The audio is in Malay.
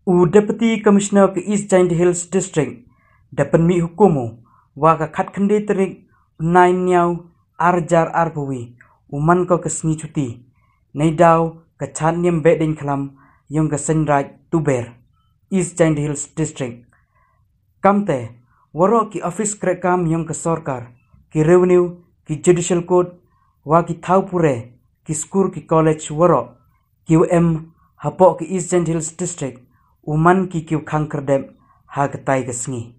Deputy Commissioner ke East Giant Hills District dapat mi hukumu waka khat khande terik nain nyau arjar arbawi uman ko kesni cuti neidau ke chanyam beding klam yung ke senraj tuber East Giant Hills District kamte waro ki office krekam yung ke sorkar ki revenue ki judicial code wa ki thaupure ki school ki college waro ki hapo ki East Giant Hills District uman ki kiu kangkerdem ha ketai kesngi